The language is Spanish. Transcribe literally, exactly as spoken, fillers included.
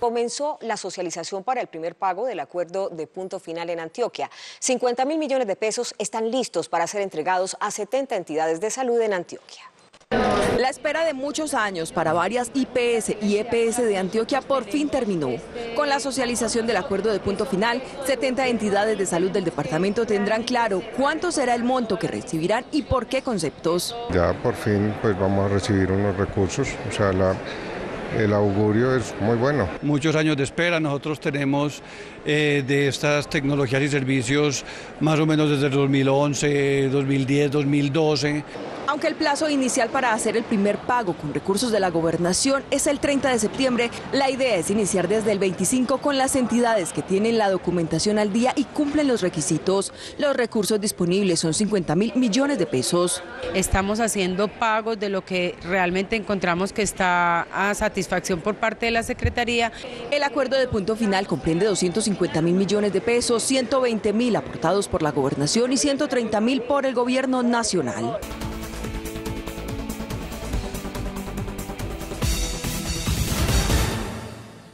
comenzó la socialización para el primer pago del acuerdo de punto final en Antioquia. cincuenta mil millones de pesos están listos para ser entregados a setenta entidades de salud en Antioquia. La espera de muchos años para varias I P S y E P S de Antioquia por fin terminó. Con la socialización del acuerdo de punto final, setenta entidades de salud del departamento tendrán claro cuánto será el monto que recibirán y por qué conceptos. Ya por fin pues vamos a recibir unos recursos, o sea, la, el augurio es muy bueno. Muchos años de espera, nosotros tenemos eh, de estas tecnologías y servicios más o menos desde el dos mil once, dos mil diez, dos mil doce. Aunque el plazo inicial para hacer el primer pago con recursos de la gobernación es el treinta de septiembre, la idea es iniciar desde el veinticinco con las entidades que tienen la documentación al día y cumplen los requisitos. Los recursos disponibles son cincuenta mil millones de pesos. Estamos haciendo pagos de lo que realmente encontramos que está a satisfacción por parte de la Secretaría. El acuerdo de punto final comprende doscientos cincuenta mil millones de pesos, ciento veinte mil aportados por la gobernación y ciento treinta mil por el gobierno nacional.